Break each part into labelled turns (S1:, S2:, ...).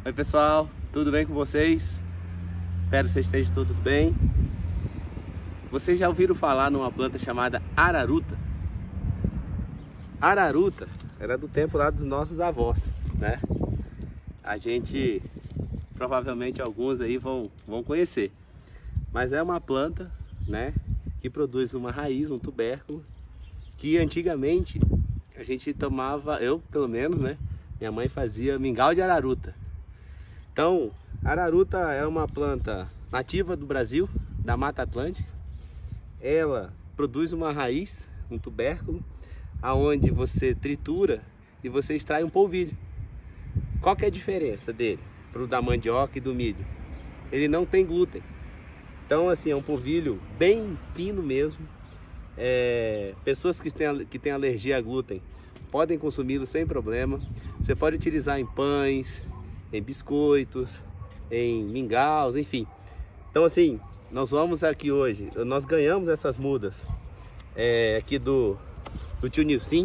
S1: Oi pessoal, tudo bem com vocês? Espero que vocês estejam todos bem. Vocês já ouviram falar numa planta chamada araruta? Araruta era do tempo lá dos nossos avós, né? A gente, provavelmente alguns aí vão conhecer. Mas é uma planta, né, que produz uma raiz, um tubérculo, que antigamente a gente tomava, eu pelo menos, né? Minha mãe fazia mingau de araruta. Então, a araruta é uma planta nativa do Brasil, da Mata Atlântica. Ela produz uma raiz, um tubérculo, aonde você tritura e você extrai um polvilho. Qual que é a diferença dele para o da mandioca e do milho? Ele não tem glúten. Então, assim, é um polvilho bem fino mesmo. Pessoas que têm alergia a glúten podem consumi-lo sem problema. Você pode utilizar em pães, em biscoitos, em mingaus, enfim. Então, assim, nós vamos aqui hoje, nós ganhamos essas mudas aqui do tio Nilcim,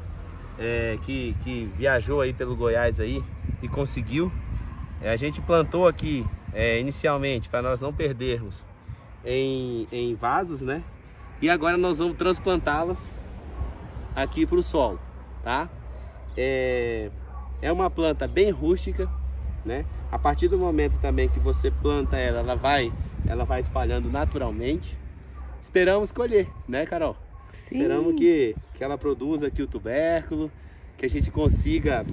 S1: que viajou aí pelo Goiás aí e conseguiu. A gente plantou aqui inicialmente para nós não perdermos em vasos, né? E agora nós vamos transplantá-las aqui para o solo, tá? É uma planta bem rústica, né? A partir do momento também que você planta ela, ela vai espalhando naturalmente. Esperamos colher, né, Carol?
S2: Sim.
S1: Esperamos que ela produza aqui o tubérculo, que a gente consiga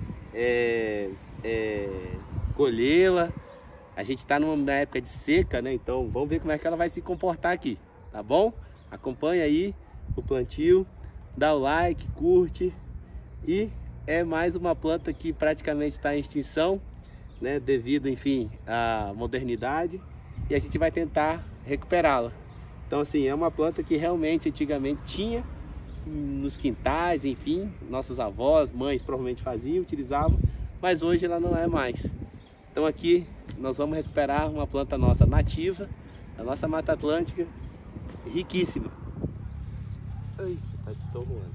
S1: colhê-la. A gente está numa época de seca, né? Então vamos ver como é que ela vai se comportar aqui, tá bom? Acompanha aí o plantio, dá o like, curte. E é mais uma planta que praticamente está em extinção, né? Devido, enfim, à modernidade. E a gente vai tentar recuperá-la. Então, assim, é uma planta que realmente antigamente tinha nos quintais, enfim, nossos avós, mães provavelmente faziam, utilizavam, mas hoje ela não é mais. Então aqui nós vamos recuperar uma planta nossa nativa, a nossa Mata Atlântica, riquíssima. Ai, tá destourando.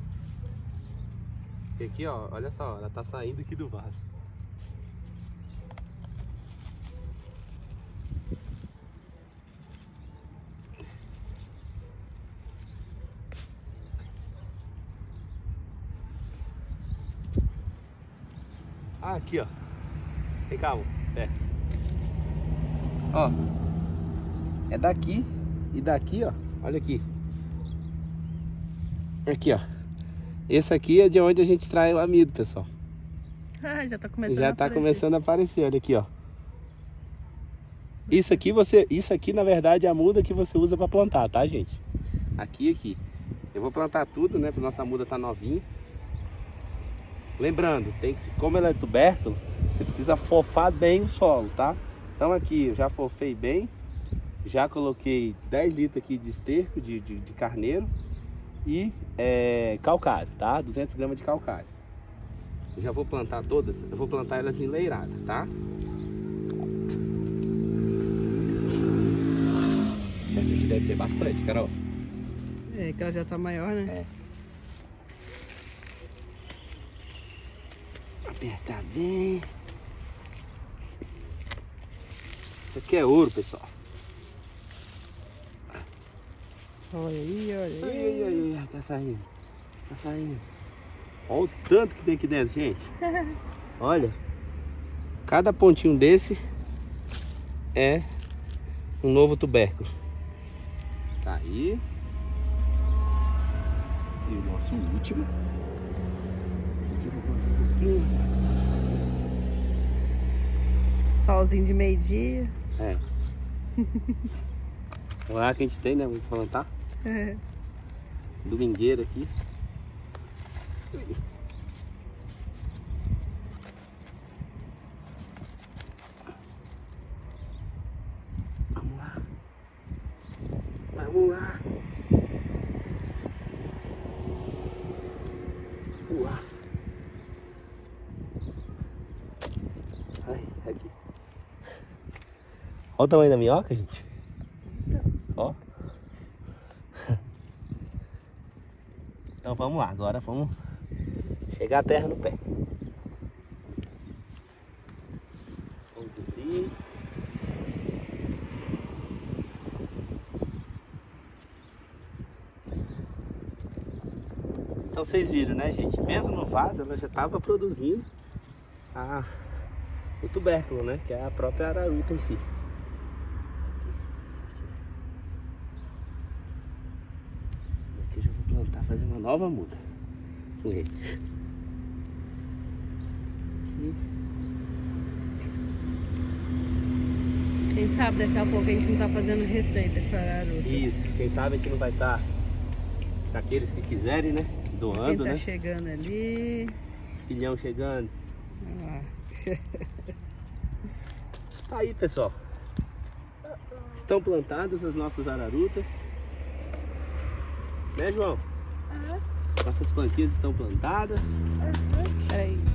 S1: E aqui, ó, olha só, ela tá saindo aqui do vaso. Ah, aqui, ó. Vem cá, amor. Ó. É daqui e daqui, ó. Olha aqui. Aqui, ó. Esse aqui é de onde a gente extrai o amido, pessoal.
S2: Ah, já tá começando
S1: Já
S2: a
S1: tá
S2: aparecer.
S1: começando a aparecer, olha aqui, ó. Isso aqui na verdade é a muda que você usa para plantar, tá, gente? Aqui. Eu vou plantar tudo, né, porque nossa muda tá novinha. Lembrando, como ela é tubérculo, você precisa fofar bem o solo, tá? Então aqui eu já fofei bem, já coloquei 10 litros aqui de esterco de carneiro e calcário, tá? 200 gramas de calcário. Eu já vou plantar todas, eu vou plantar elas enleiradas, tá? Essa aqui deve ter bastante, Carol.
S2: É, que ela já tá maior, né?
S1: É. Apertar bem. Isso aqui é ouro, pessoal.
S2: Olha aí.
S1: Ai, tá saindo. Tá saindo. Olha o tanto que tem aqui dentro, gente. Olha. Cada pontinho desse é um novo tubérculo. Tá aí. E o nosso último. Esse aqui eu vou colocar um pouquinho.
S2: Solzinho de meio-dia.
S1: O ar que a gente tem, né? Vamos plantar. Domingueira aqui. Vamos lá. Vamos lá. Uau. Ai, aqui. Olha o tamanho da minhoca, gente. Ó. Então vamos lá, agora vamos chegar a terra no pé. Vamos abrir. Então vocês viram, né, gente? Mesmo no vaso, ela já estava produzindo o tubérculo, né? Que é a própria araruta em si. Aqui eu já vou plantar, fazer uma nova muda com ele. Aqui.
S2: Quem sabe daqui a pouco a gente não tá fazendo receita com a araruta.
S1: Isso, quem sabe a gente não vai estar, daqueles que quiserem, né? Doando,
S2: Quem tá
S1: né?
S2: chegando ali.
S1: Filhão chegando.
S2: Ah.
S1: Tá aí, pessoal. Estão plantadas as nossas ararutas. Né, João? Nossas plantinhas estão plantadas.
S2: Peraí.